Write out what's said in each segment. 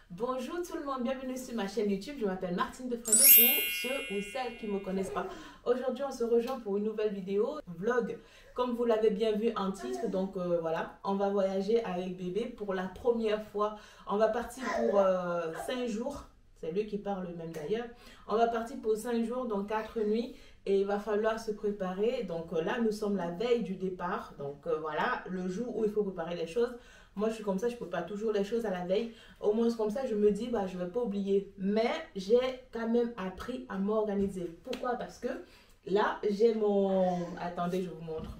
Bonjour tout le monde, bienvenue sur ma chaîne YouTube. Je m'appelle Martine de Fredo pour ceux ou celles qui ne me connaissent pas. Aujourd'hui, on se rejoint pour une nouvelle vidéo, vlog. Comme vous l'avez bien vu en titre, donc voilà, on va voyager avec bébé pour la première fois. On va partir pour 5 jours. C'est lui qui parle même d'ailleurs. On va partir pour 5 jours, donc 4 nuits. Et il va falloir se préparer. Donc là, nous sommes la veille du départ. Donc voilà, le jour où il faut préparer les choses. Moi, je suis comme ça, je ne peux pas toujours les choses à la veille. Au moins, comme ça, je me dis, bah, je ne vais pas oublier. Mais j'ai quand même appris à m'organiser. Pourquoi? Parce que là, j'ai mon... Attendez, je vous montre.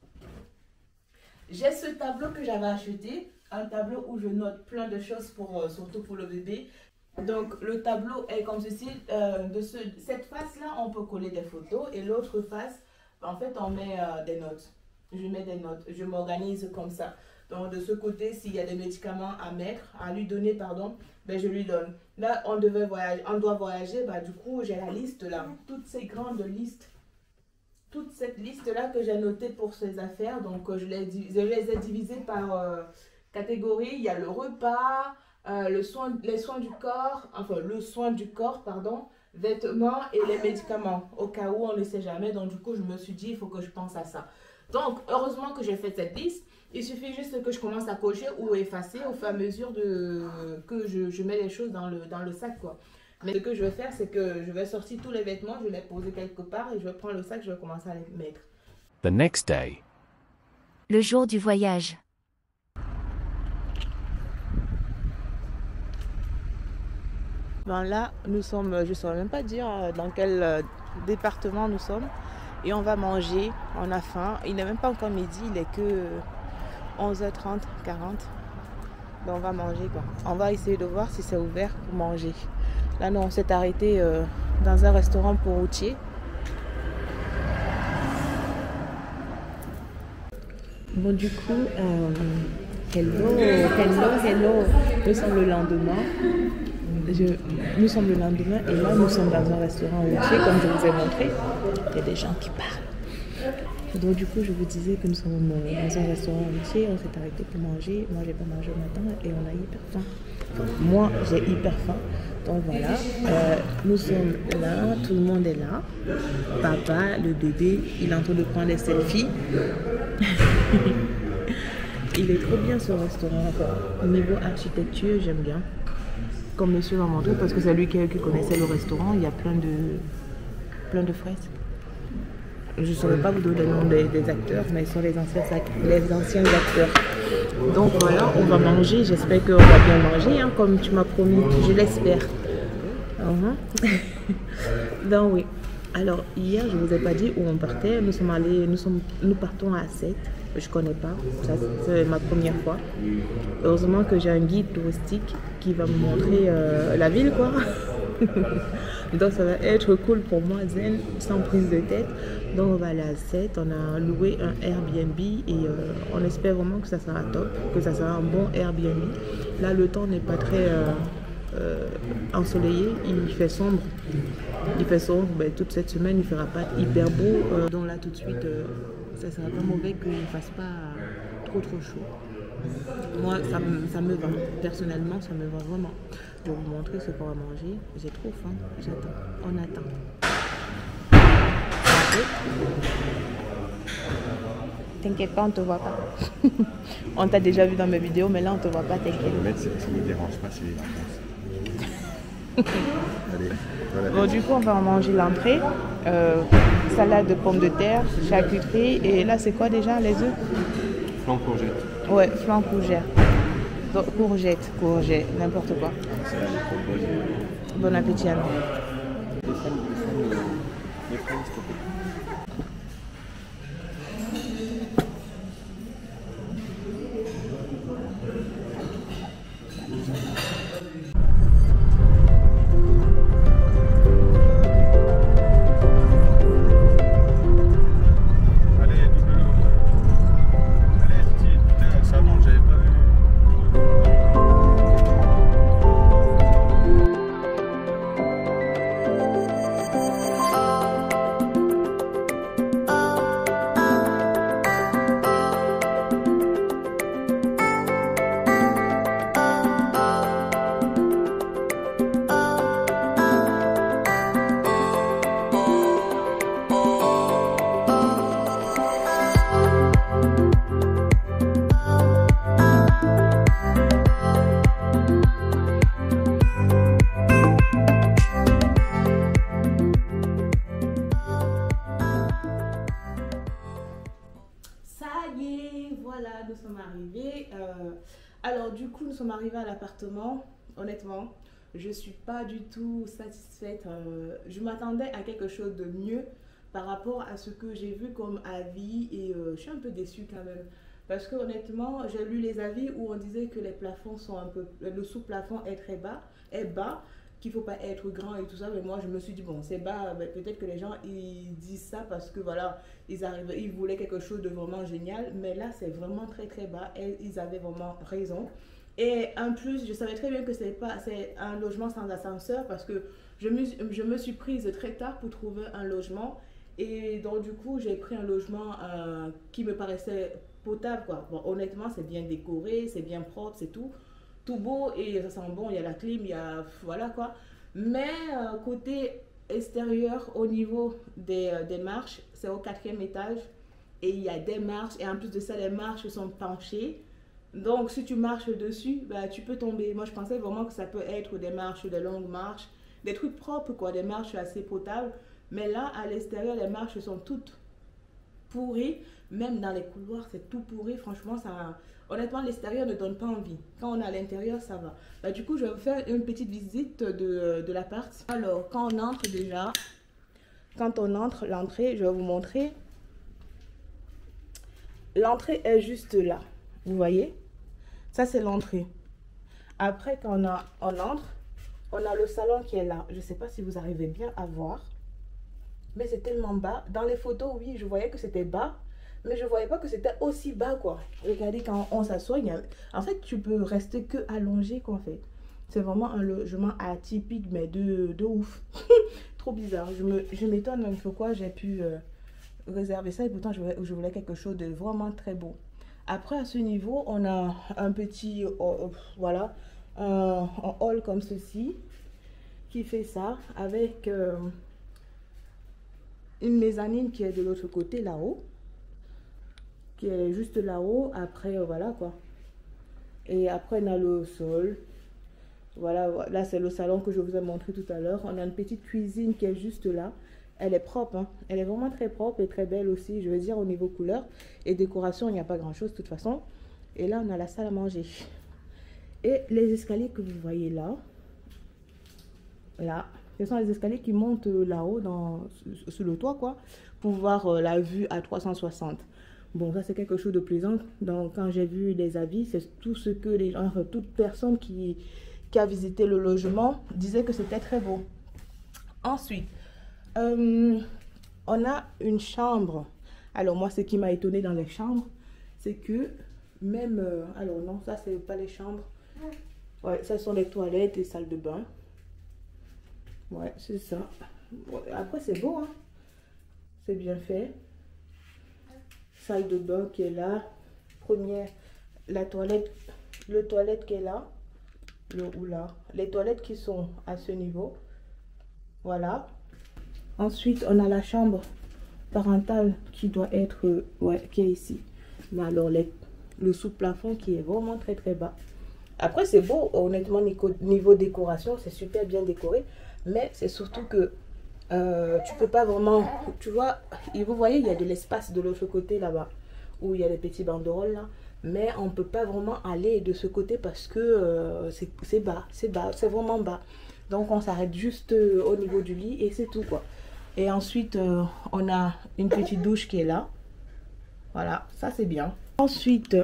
J'ai ce tableau que j'avais acheté. Un tableau où je note plein de choses, surtout pour le bébé. Donc, le tableau est comme ceci. Cette face-là, on peut coller des photos. Et l'autre face, en fait, on met des notes. Je mets des notes. Je m'organise comme ça. Donc, de ce côté, s'il y a des médicaments à mettre, à lui donner, pardon, ben, je lui donne. Là, on doit voyager. Bah, du coup, j'ai la liste là. Toutes ces grandes listes. Toute cette liste-là que j'ai notée pour ces affaires. Donc, je les ai divisées par catégorie. Il y a le repas, les soins du corps, enfin, le soin du corps, pardon, vêtements et les médicaments. Au cas où, on ne sait jamais. Donc, du coup, je me suis dit, il faut que je pense à ça. Donc, heureusement que j'ai fait cette liste. Il suffit juste que je commence à cocher ou effacer au fur et à mesure que je mets les choses dans le sac, quoi. Mais ce que je vais faire, c'est que je vais sortir tous les vêtements, je vais les poser quelque part et je vais prendre le sac, je vais commencer à les mettre. The next day. Le jour du voyage. Ben là, nous sommes, je ne saurais même pas dire dans quel département nous sommes. Et on va manger, on a faim. Il n'est même pas encore midi, il est que 11h30, 40. Donc on va manger quoi. On va essayer de voir si c'est ouvert pour manger. Là, nous, on s'est arrêté dans un restaurant pour routier. Bon, du coup, hello. Nous sommes le lendemain. Nous sommes le lendemain et là, nous sommes dans un restaurant routier, comme je vous ai montré. Il y a des gens qui parlent. Donc du coup, je vous disais que nous sommes dans un restaurant routier, on s'est arrêté pour manger. Moi, j'ai pas mangé au matin et on a hyper faim. Enfin, moi, j'ai hyper faim. Donc voilà, nous sommes là, tout le monde est là. Papa, le bébé, il est en train de prendre des selfies. Il est trop bien ce restaurant. Au niveau architecture, j'aime bien. Comme monsieur m'a montré, parce que c'est lui qui connaissait le restaurant, il y a plein de fresques. Je ne saurais pas vous donner le nom des acteurs, mais ils sont les anciens acteurs. Donc voilà, on va manger. J'espère qu'on va bien manger, hein, comme tu m'as promis. Je l'espère. Donc oui. Alors hier, je ne vous ai pas dit où on partait. Nous partons à 7. Je ne connais pas. Ça, c'est ma première fois. Heureusement que j'ai un guide touristique qui va me montrer la ville, quoi. Donc ça va être cool pour moi, zen, sans prise de tête. Donc on va aller à 7, on a loué un Airbnb et on espère vraiment que ça sera top, que ça sera un bon Airbnb. Là le temps n'est pas très ensoleillé, il fait sombre. Ben, toute cette semaine il ne fera pas hyper beau. Donc là tout de suite, ça sera pas mauvais qu'il ne fasse pas trop chaud. Moi ça me va, personnellement ça me va vraiment. Je vais vous montrer ce qu'on va manger. J'ai trop faim. J'attends. On attend. T'inquiète pas, on te voit pas. On t'a déjà vu dans mes vidéos, mais là on te voit pas, t'inquiète. Ça ne me dérange pas, c'est les vacances. Allez, voilà. Bon, du coup, on va manger l'entrée. Salade de pommes de terre, charcuterie. Et là, c'est quoi déjà, les œufs? Flan courgette. Ouais, flan courgette. Courgette, n'importe quoi. Bon appétit alors. Alors du coup, nous sommes arrivés à l'appartement. Honnêtement, je suis pas du tout satisfaite. Je m'attendais à quelque chose de mieux par rapport à ce que j'ai vu comme avis et je suis un peu déçue quand même. Parce que honnêtement, j'ai lu les avis où on disait que les plafonds sont un peu... Le sous-plafond est très bas, qu'il ne faut pas être grand et tout ça. Mais moi, je me suis dit, bon, c'est bas, mais peut-être que les gens, ils disent ça parce que voilà, ils voulaient quelque chose de vraiment génial. Mais là, c'est vraiment très, très bas et ils avaient vraiment raison. Et en plus, je savais très bien que c'est un logement sans ascenseur parce que je me suis prise très tard pour trouver un logement. Et donc, du coup, j'ai pris un logement qui me paraissait potable, quoi. Bon, honnêtement, c'est bien décoré, c'est bien propre, c'est tout beau et ça sent bon. Il y a la clim, il y a... Voilà, quoi. Mais côté extérieur, au niveau des marches, c'est au 4e étage. Et il y a des marches. Et en plus de ça, les marches sont penchées. Donc, si tu marches dessus, bah, tu peux tomber. Moi, je pensais vraiment que ça peut être des marches, des longues marches, des trucs propres, quoi, des marches assez potables. Mais là, à l'extérieur, les marches sont toutes pourries. Même dans les couloirs, c'est tout pourri. Franchement, ça... Honnêtement, l'extérieur ne donne pas envie. Quand on est à l'intérieur, ça va. Bah, du coup, je vais vous faire une petite visite de l'appart. Alors, quand on entre déjà, quand on entre, l'entrée, je vais vous montrer. L'entrée est juste là. Vous voyez? Ça, c'est l'entrée. Après, quand on entre, on a le salon qui est là. Je ne sais pas si vous arrivez bien à voir. Mais c'est tellement bas. Dans les photos, oui, je voyais que c'était bas. Mais je ne voyais pas que c'était aussi bas, quoi. Regardez, quand on s'assoit, en fait, tu peux rester que allongé, quoi, en fait. C'est vraiment un logement atypique, mais de ouf. Trop bizarre. Je m'étonne même pourquoi j'ai pu réserver ça. Et pourtant, je voulais quelque chose de vraiment très beau. Après, à ce niveau, on a un petit, voilà, un hall comme ceci, qui fait ça, avec une mezzanine qui est de l'autre côté, là-haut, qui est juste là-haut. Après, voilà, quoi. Et après, on a le sol. Voilà, là, c'est le salon que je vous ai montré tout à l'heure. On a une petite cuisine qui est juste là. Elle est propre, hein. Elle est vraiment très propre et très belle aussi, je veux dire, au niveau couleur. Et décoration, il n'y a pas grand-chose de toute façon. Et là, on a la salle à manger. Et les escaliers que vous voyez là, ce sont les escaliers qui montent là-haut, sur le toit, quoi, pour voir la vue à 360. Bon, ça, c'est quelque chose de plaisant. Donc, quand j'ai vu les avis, c'est tout ce que les gens, toute personne qui a visité le logement disait que c'était très beau. Ensuite, on a une chambre. Alors moi, ce qui m'a étonné dans les chambres, c'est que même... alors non, ça, c'est pas les chambres. Ouais, ça sont les toilettes et salles de bain. Ouais, c'est ça. Ouais, après, c'est beau, hein. C'est bien fait. Salle de bain qui est là. Première, la toilette, le toilette qui est là. Les toilettes qui sont à ce niveau. Voilà. Ensuite, on a la chambre parentale qui doit être, qui est ici. Mais alors, le sous-plafond qui est vraiment très très bas. Après, c'est beau, honnêtement, niveau décoration, c'est super bien décoré. Mais c'est surtout que tu peux pas vraiment, tu vois, et vous voyez, il y a de l'espace de l'autre côté là-bas, où il y a les petits banderoles là. Mais on peut pas vraiment aller de ce côté parce que c'est bas, c'est vraiment bas. Donc, on s'arrête juste au niveau du lit et c'est tout, quoi. Et ensuite, on a une petite douche qui est là. Voilà, ça c'est bien. Ensuite,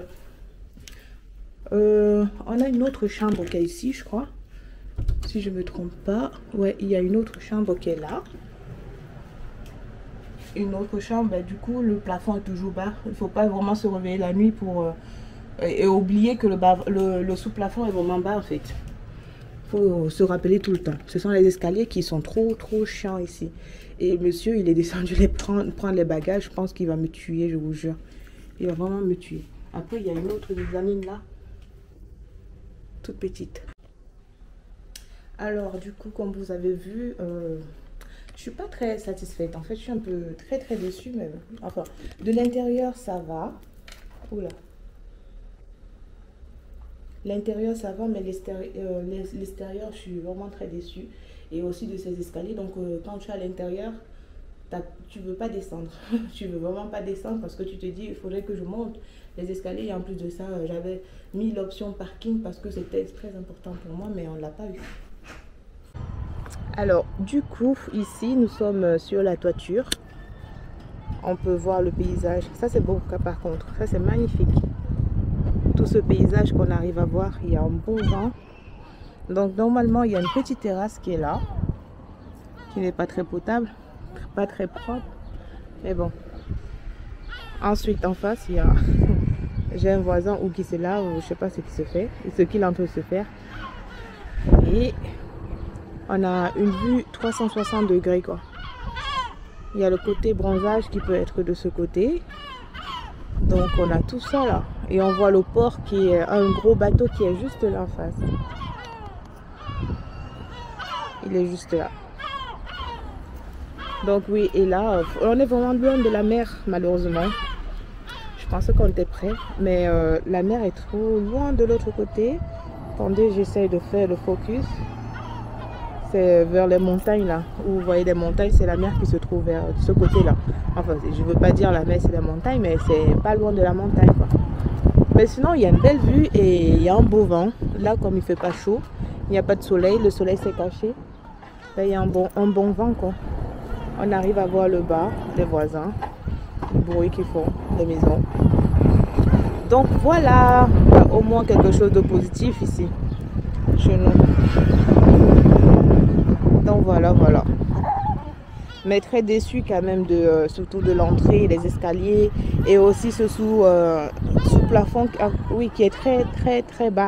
on a une autre chambre qui est ici, je crois. Si je ne me trompe pas. Ouais, il y a une autre chambre qui est là. Une autre chambre, ben, du coup, le plafond est toujours bas. Il ne faut pas vraiment se réveiller la nuit pour... et oublier que le sous-plafond est vraiment bas, en fait. Il faut se rappeler tout le temps. Ce sont les escaliers qui sont trop chiants ici. Et monsieur, il est descendu prendre les bagages. Je pense qu'il va me tuer, je vous jure. Il va vraiment me tuer. Après, il y a une autre mezzanine là. Toute petite. Alors, du coup, comme vous avez vu, je suis pas très satisfaite. En fait, je suis un peu très déçue. Mais enfin, de l'intérieur, ça va. Oula. L'intérieur, ça va, mais l'extérieur, je suis vraiment très déçue. Et aussi de ces escaliers. Donc, quand tu es à l'intérieur, tu ne veux pas descendre. Tu ne veux vraiment pas descendre parce que tu te dis, il faudrait que je monte. les escaliers. Et en plus de ça, j'avais mis l'option parking parce que c'était très important pour moi, mais on ne l'a pas eu. Alors, du coup, ici, nous sommes sur la toiture. On peut voir le paysage. Ça, c'est beau, par contre. Ça, c'est magnifique. Tout ce paysage qu'on arrive à voir, il y a un bon vent. Donc, normalement, il y a une petite terrasse qui est là, qui n'est pas très potable, pas très propre. Mais bon. Ensuite, en face, il y a... J'ai un voisin ou qui c'est là, ou je sais pas ce qui se fait, ce qu'il est en train de se faire. Et on a une vue 360 degrés, quoi. Il y a le côté bronzage qui peut être de ce côté. Donc on a tout ça là. Et on voit le port qui est un gros bateau qui est juste là en face. Il est juste là. Donc oui, et là, on est vraiment loin de la mer, malheureusement. Je pensais qu'on était prêt, mais la mer est trop loin de l'autre côté. Attendez, j'essaie de faire le focus. C'est vers les montagnes là, où vous voyez des montagnes, c'est la mer qui se trouve vers ce côté là. Enfin, je veux pas dire la mer c'est la montagne, mais c'est pas loin de la montagne quoi. Mais sinon, il y a une belle vue et il y a un beau vent. Là, comme il fait pas chaud, il n'y a pas de soleil, le soleil s'est caché. Là, il y a un bon vent quoi. On arrive à voir le bas des voisins, le bruit qu'ils font, des maisons. Donc voilà, il y a au moins quelque chose de positif ici, chez nous. Donc voilà. Mais très déçu quand même de surtout de l'entrée, les escaliers et aussi ce sous plafond oui, qui est très bas.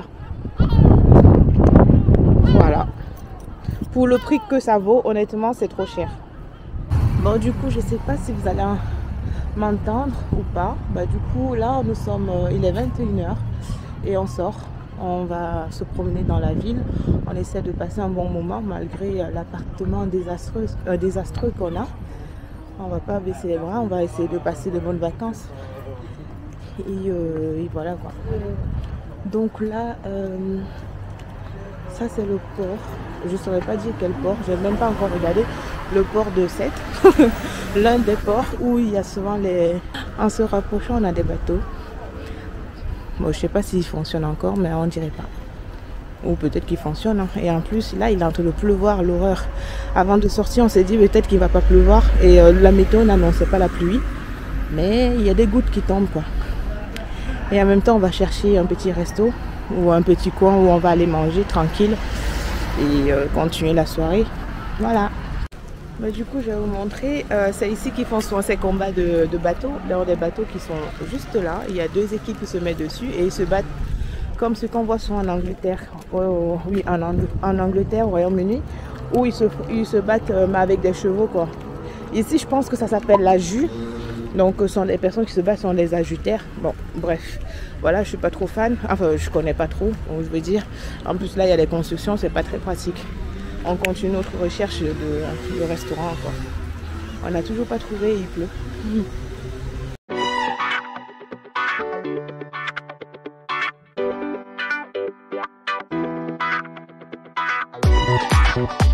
Voilà. Pour le prix que ça vaut, honnêtement, c'est trop cher. Bon, du coup, je sais pas si vous allez m'entendre ou pas. Bah, du coup, là, nous sommes, il est 21h et on sort. On va se promener dans la ville. On essaie de passer un bon moment malgré l'appartement désastreux qu'on a. On va pas baisser les bras. On va essayer de passer de bonnes vacances. Et voilà quoi. Donc là, ça c'est le port. Je ne saurais pas dire quel port. Je n'ai même pas encore regardé. Le port de Sète. L'un des ports où il y a souvent les... En se rapprochant, on a des bateaux. Bon, je sais pas s'il fonctionne encore, mais on dirait pas. Ou peut-être qu'il fonctionne. Hein. Et en plus, là, il est en train de pleuvoir, l'horreur. Avant de sortir, on s'est dit peut-être qu'il va pas pleuvoir. Et la météo n'annonçait pas la pluie. Mais il y a des gouttes qui tombent, quoi. Et en même temps, on va chercher un petit resto ou un petit coin où on va aller manger tranquille et continuer la soirée. Voilà. Bah, du coup, je vais vous montrer. C'est ici qu'ils font souvent ces combats de bateaux. Là, des bateaux qui sont juste là. Il y a deux équipes qui se mettent dessus et ils se battent comme ce qu'on voit souvent en Angleterre. Oui, en Angleterre, au Royaume-Uni, où ils se battent avec des chevaux, quoi. Ici, je pense que ça s'appelle la jus. Donc, ce sont les personnes qui se battent, sont les ajutaires. Bon, bref. Voilà, je suis pas trop fan. Enfin, je connais pas trop, je veux dire. En plus, là, il y a des constructions, c'est pas très pratique. On continue notre recherche de restaurant, quoi. On n'a toujours pas trouvé, il pleut.